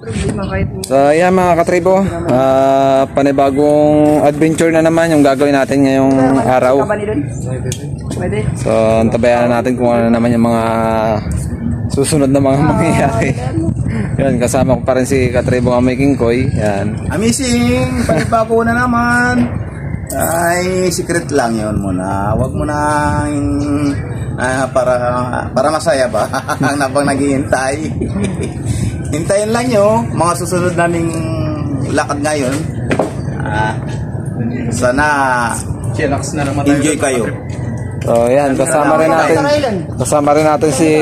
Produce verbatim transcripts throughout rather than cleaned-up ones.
So ayan mga katribo, uh, panibagong adventure na naman yung gagawin natin ngayong araw. So antabayan natin kung ano naman yung mga susunod na mga mangyayari. Yan, kasama ko pa rin si katribo ng Making Koy. Yan. Amazing! Panibago na naman. Ay, secret lang yun muna. Huwag mo na uh, para, para masaya ba? Ang napang naghihintay. Hintayin lang nyo, mga susunod naming lakad ngayon. Uh, sana enjoy kayo. So yan, kasama rin natin kasama rin natin si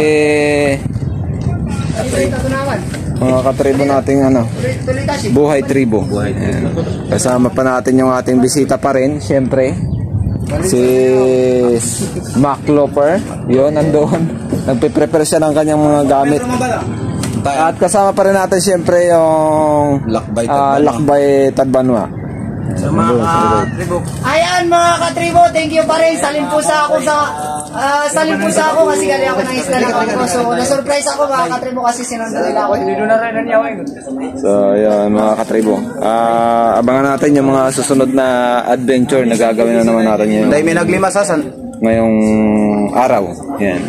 mga katribo nating ano, Buhay Tribo. Ayan. Kasama pa natin yung ating bisita pa rin, syempre si Mac Loper. Yun, nandoon nagpe-prepare siya ng kanyang mga gamit. At kasama pa rin natin syempre yung Lakbay uh, Lakbay Tadbanwa. So, mga katribo. Ayan mga katribo, thank you pa rin. Salin po sa ako sa uh, salin po sa ako kasi galing ako ng isla ng ako. So na-surprise ako mga katribo kasi sinundo nila ako. So ayan mga katribo, uh, abangan natin yung mga susunod na adventure na gagawin na naman natin yung Dahil may naglimasasan ngayong araw. Yan.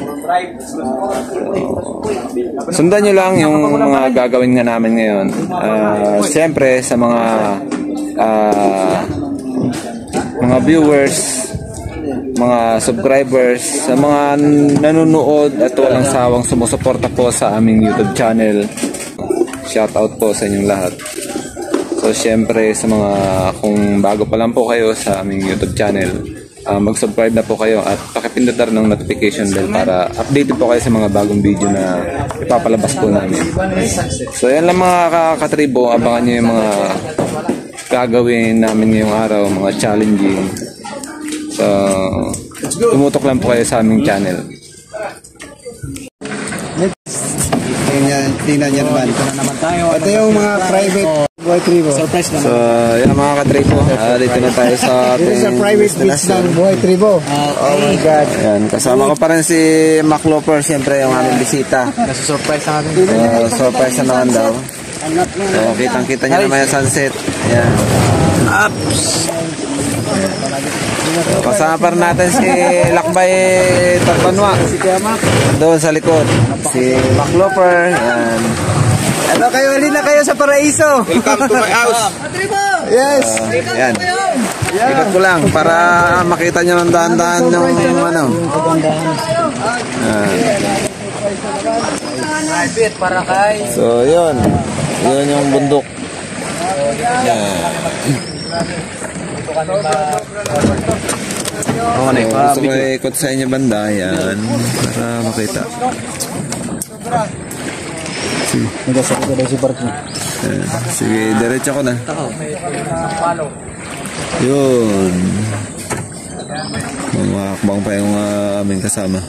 So, sundan nyo lang yung mga gagawin nga namin ngayon. Uh, Siyempre sa mga uh, mga viewers, mga subscribers, sa mga nanonood at walang sawang sumusuporta po sa aming YouTube channel. Shout out po sa inyong lahat. So siyempre sa mga kung bago pa lang po kayo sa aming YouTube channel, Uh, mag-subscribe na po kayo at pakipindot ng notification bell para updated po kayo sa mga bagong video na ipapalabas po namin. So yan lang mga katribo, abangan nyo yung mga gagawin namin ngayong araw, mga challenging. So tumutok lang po kayo sa aming channel. tingnan nyo naman. Ito yung mga private Buhay Tribo. Surprise naman. So, yan mga ka-tribo. Uh, dito na tayo sa ating... This is a private beach ng Buhay Tribo. Oh my God. Yan, kasama ko pa rin si Mac Loper, siyempre yung aming bisita. Nasa-surprise na natin. Uh, surprise na naman daw. So, kitang-kita nyo naman yung sunset. Yan. Ups! So, kasama pa rin natin si Lakbay Tadbanwa. Doon sa likod. Si Mac Loper. Yan. Ano kayo, halina na kayo sa Paraiso. Welcome to my house. Yes. Uh, yan. Ikot ko lang para makita nyo ng daan-daan yung, yung ano. Uh. So, yun. Yun yung bundok. Yan. Oh, gusto ko ikot sa inyo banda. Yan. Para makita. Nagasa ko daw si Barky. Sige, diretso ko na. Yun. Mamakbang pa yung uh, aming kasama.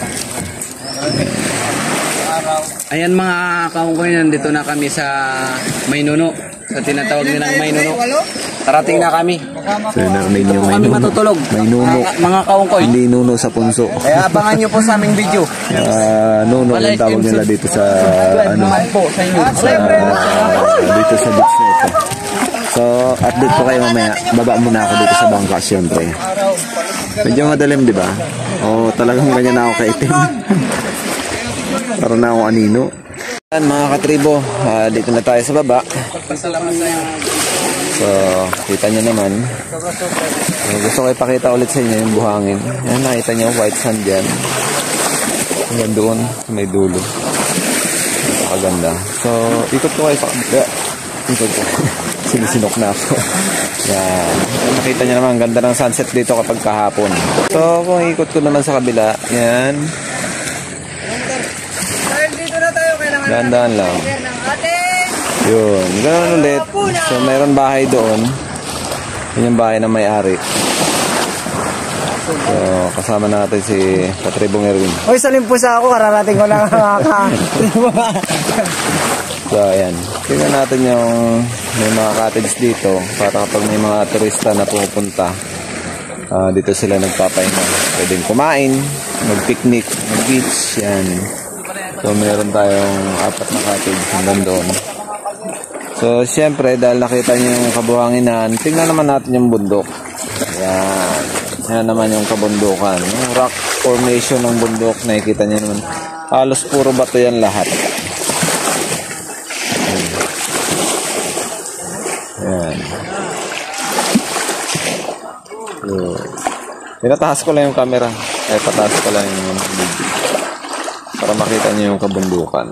Ayan mga kaungkoy, nandito na kami sa Maynuno. Sa tinatawag nilang Maynuno. Tarating na kami. So yun na ninyo kami Maynuno. matutulog. Maynuno. Mga kaungkoy. Hindi nuno sa punso. Kaya abangan nyo po sa aming video. Uh, nuno yung tawag nila dito sa ano. Sa, uh, dito sa beach na ito. So update ko kayo mamaya. Baba muna ako dito sa bangka syempre. Medyo madalim di ba? O talagang ganyan na ako kaitim. Para na ako anino. Yan mga katribo, uh, dito na tayo sa baba. So, kita nyo naman. Uh, gusto ko ipakita ulit sa inyo yung buhangin. Yan, nakita nyo, white sand dyan. Hanggang doon, may dulo. Nakaganda. So, ikot ko kayo sa... Yeah, ikot ko. Sinisinok na ako. Yan. Nakita nyo naman, ganda ng sunset dito kapag kahapon. So, kung ikot ko naman sa kabila, yan. Dahan-dahan lang. Yun. Ganoon ulit. So, mayroon bahay doon. Yun yung bahay na may-ari. So, kasama natin si Katribong Erwin. Uy, salim po sa ako. Kararating ko lang mga ka-tribo. So, ayan. Tingnan natin yung may mga cottage dito para kapag may mga turista na pumupunta, uh, dito sila nagpapahinga. Pwedeng kumain, mag-picnic, mag-beach. Yan. So, meron tayong apat na cottage hanggang doon. So, siyempre, dahil nakita niyo yung kabuhanginan, tingnan naman natin yung bundok. Yan. Yan naman yung kabundukan. Yung rock formation ng bundok, nakikita niyo naman. Halos puro bato yan lahat. Yan. So, tinataas ko lang yung camera. Eh, pataas ko lang yung video. Para makita niyo yung kabundukan.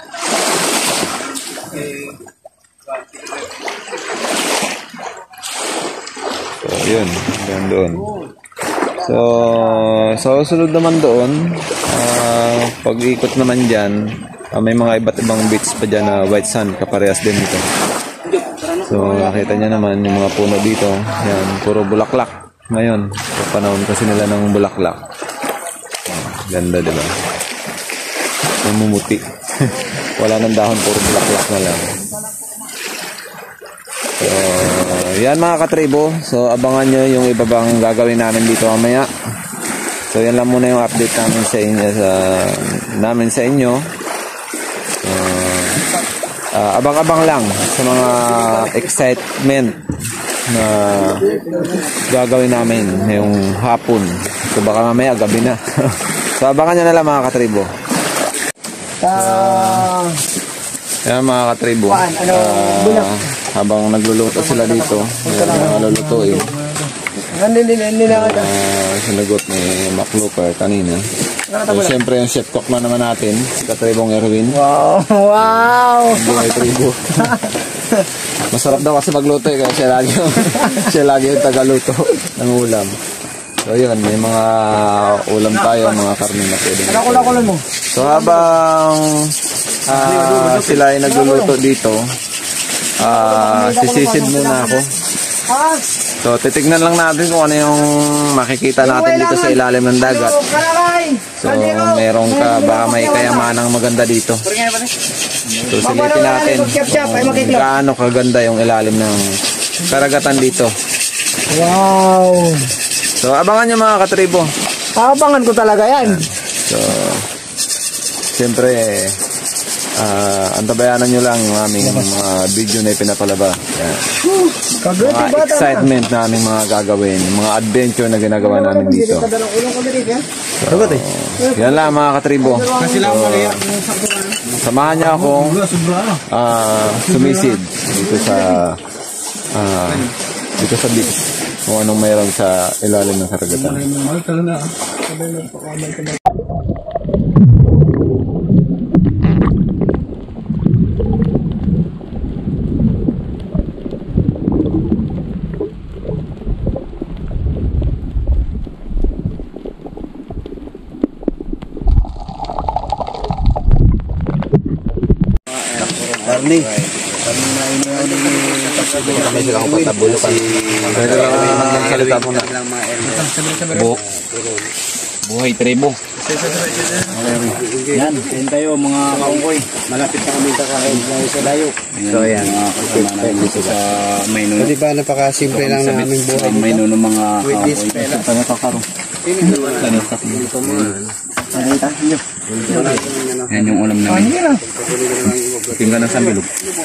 So, yun. Yan doon. So, sa susunod naman doon, uh, pag-ikot naman dyan, uh, may mga iba't ibang beach pa dyan na white sand, kaparehas din dito. So, nakita niya naman yung mga puno dito. Yan, puro bulaklak. Ngayon, sa panahon kasi nila ng bulaklak. Ganda, diba? Namumuti. Wala nang dahon, puro bulaklak na lang. So, yan mga katribo. So, abangan nyo yung ibabang gagawin namin dito mamaya. So, yan lang muna yung update namin sa inyo. Sa, namin sa inyo. Uh, uh, abang-abang lang sa mga excitement na gagawin namin ngayong hapon. So, baka mamaya gabi na. So, abangan nyo na lang mga katribo. Ah, Yan mga katribo. Paan? Ano, Ah, bulak? habang nagluluto sila dito, yan mga lulutuin. ano nila nila ka? Ah, sinagot ni McLooper kanina. So, siyempre yung chef cook na naman natin, si Katribong Erwin. Wow, wow. Buhay tribo. Masarap daw kasi magluto eh, kaya siya lagi yung, siya lagi yung tagaluto ng ulam. So yun, may mga ulam tayo, mga karne na pwede. Nakula-kula mo. So habang ah, sila ay nagluluto dito, ah, sisisid muna ako. Ha? So titignan lang natin kung ano yung makikita natin dito sa ilalim ng dagat. So meron ka, baka may kayamanang maganda dito. So silipin natin kung gaano kaganda yung ilalim ng karagatan dito. Wow. So abangan nyo mga katribo. Abangan ko talaga yan. So siyempre uh, antabayanan nyo lang yung aming mga video na ipinapalaba. Yan. Mga excitement na aming mga gagawin, mga adventure na ginagawa namin dito. So, yan lang mga katribo. So, samahan niyo akong uh, sumisid dito sa uh, dito sa beach kung anong mayroon sa ilalim ng karagatan. Karni. Kami sila kung patabulokan. Pwede lang magsalita muna. Bu Buhay tribo. Yan, yan tayo mga kaungkoy. Malapit na kami kakain sa dayo. So yan, mga kasama dito sa Maynuno. Di ba napakasimple lang na aming buhay Sa Maynuno mga kaungkoy. Ano kakaro? Ano kakaro? Yan yung ulam namin. Tingnan ng sambilog.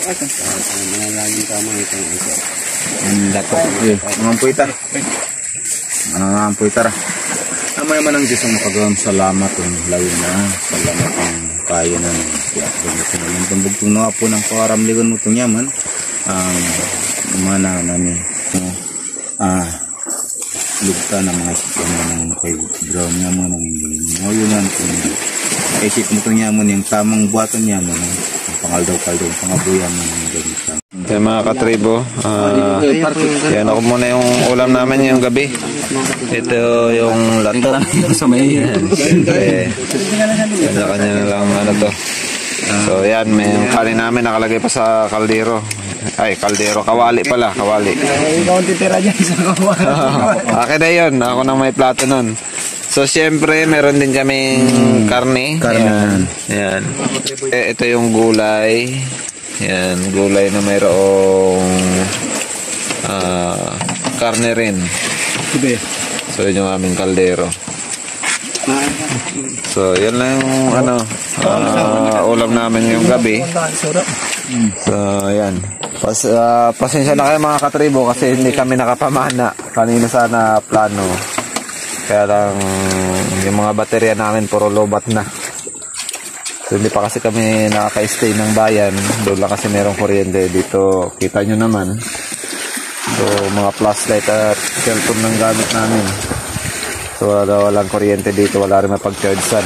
Ang dato. Mga puitar. Mga puitar. Ama naman ang Diyos ang makagawang salamat ang lawin na. Salamat ang kaya na ng siya. Tambugtong na po ng pakaramligan mo itong yaman. Ang umana namin. Ah, lugta ng mga isip ng kay brown niya mo nang hindi. Ngayon kung isip mo itong yaman yung tamang buhaton niya mo. Pangaldaw-kaldaw, pangabuyan mo ng ganito. Kaya mga katribo, uh, yan ako muna yung ulam namin yung gabi. Ito yung lato. Siyempre, kanya-kanya na lang ano to. So yan, may yung kanin namin nakalagay pa sa kaldero. Ay, kaldero, kawali pala, kawali. Ikaw ang titira dyan sa kawali. Akin na yun, ako nang may plato nun. So, siyempre, meron din kaming karne. Karne. Yan. Eh, ito yung gulay. Yan, gulay na mayroong uh, karne rin. So, yun yung aming kaldero. So, yan lang yung ano, ah, ulam namin ngayong gabi. So, yan. Pas, ah, pasensya na kayo mga katribo kasi hindi kami nakapamana. Kanina sana plano. Kaya lang yung mga baterya namin puro lobat na. So, hindi pa kasi kami nakaka-stay ng bayan. Doon lang kasi merong kuryente. Dito, kita nyo naman. So, mga flashlight at cellphone ng gamit namin. So, wala, walang kuryente dito. Wala rin mapag-chargean.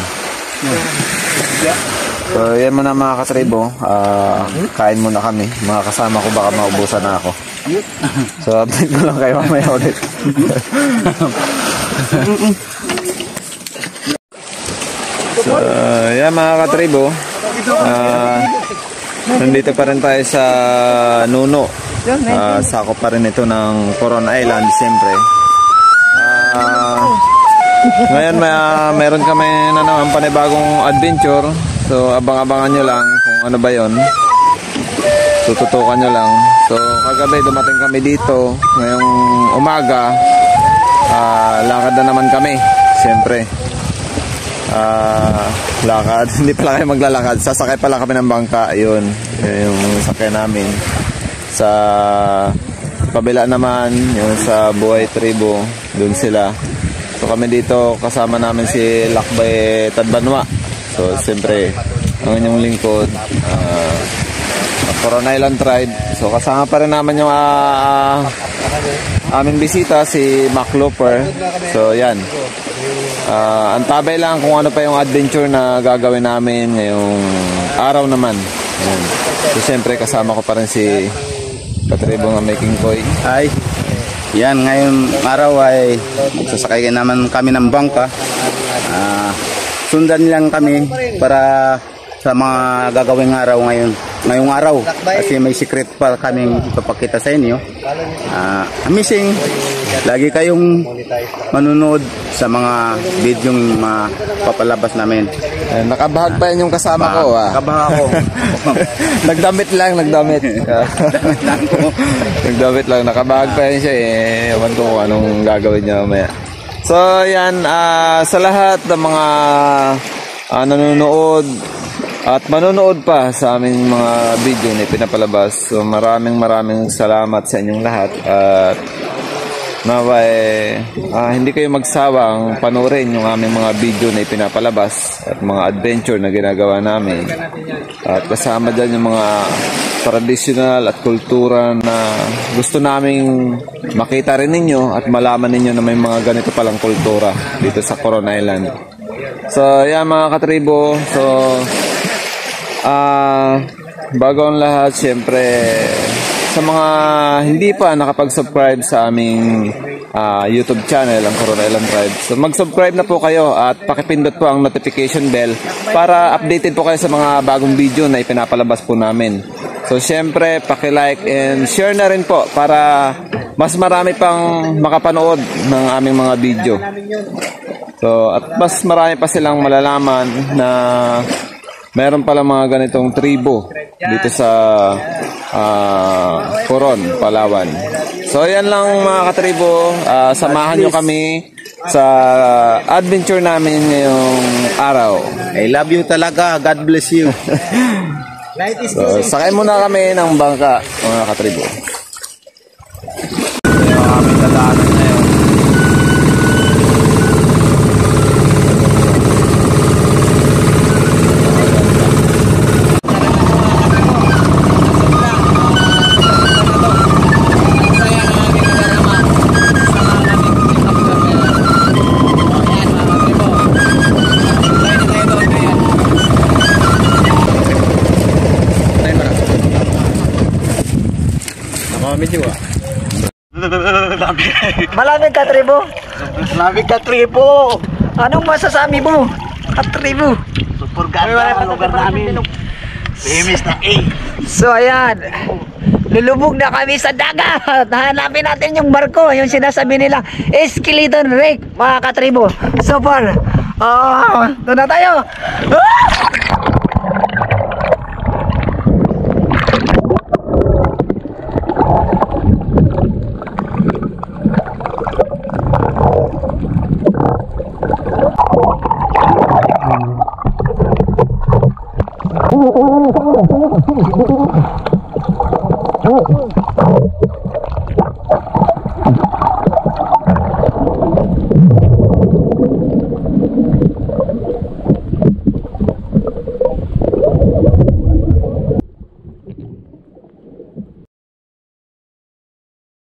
So, yan muna mga katribo. Uh, kain muna kami. Mga kasama ko baka maubusan na ako. So, update ko lang kayo mamaya ulit. So, yan mga katribo. Uh, nandito pa rin tayo sa Nuno. Uh, sakop pa rin ito ng Coron Island, siyempre. Uh, ngayon may, uh, meron kami na naman panibagong adventure. So abang-abangan nyo lang kung ano ba yon. Tututukan nyo lang. So kagabi dumating kami dito. Ngayong umaga uh, lakad na naman kami, siyempre. Uh, lakad, hindi pala kayo maglalakad. Sasakay pala kami ng bangka. Yun, yung sakay namin. Sa kabila naman, yung sa Buhay Tribo, dun sila. So kami dito, kasama namin si Lakbay Tadbanwa. So siyempre, ang inyong lingkod, uh, Coron Island Tribe. So kasama pa rin naman yung uh, aming bisita, si Mac Looper. So yan. Uh, antabay lang kung ano pa yung adventure na gagawin namin ngayong araw naman. Yan. So siyempre, kasama ko pa rin si Katribo ng Making Koy. Ay, yan, ngayon araw ay sasakay naman kami ng bangka. Uh, sundan lang kami para sa mga gagawing araw ngayon. Ngayong araw, kasi may secret pa kaming ipapakita sa inyo. Uh, amazing, lagi kayong manunood sa mga video yung mga papalabas namin. Eh, nakabahag pa yun yung kasama ba, ko. Ah. Nakabahag ako. Nagdamit lang, nagdamit. Nagdamit lang, nakabahag pa yun siya eh. Ewan ko kung anong gagawin niya mamaya. So yan, uh, sa lahat ng mga uh, nanonood at manonood pa sa aming mga video na pinapalabas. So maraming maraming salamat sa inyong lahat. At nawa eh, ah, hindi kayo magsawang panoorin yung aming mga video na ipinapalabas at mga adventure na ginagawa namin. At kasama dyan yung mga traditional at kultura na gusto naming makita rin ninyo at malaman ninyo na may mga ganito palang kultura dito sa Coron Island. So yan mga katribo. So Ah, uh, bago ang lahat, siyempre sa mga hindi pa nakapag-subscribe sa aming uh, YouTube channel, ang Coron Island Tribe. So mag-subscribe na po kayo at pakipindot po ang notification bell para updated po kayo sa mga bagong video na ipinapalabas po namin. So siyempre, paki-like and share na rin po para mas marami pang makapanood ng aming mga video. So at mas marami pa silang malalaman na meron pala mga ganitong tribo dito sa uh, Coron, Palawan. So yan lang mga katribo, uh, samahan nyo kami sa adventure namin ngayong araw. I love you talaga, God bless you. So sakay muna kami ng bangka mga katribo. Yung aming dadaanan ngayon. Malamig ka, tribo. Malamig ka, tribo. Anong masasabi mo, katribo? Super ganda ang lugar namin. Famous na A. So ayan, lulubog na kami sa dagat. Hanapin natin yung barko, yung sinasabi nila Skeleton Wreck, mga katribo. So far, oh, doon na tayo. Ah!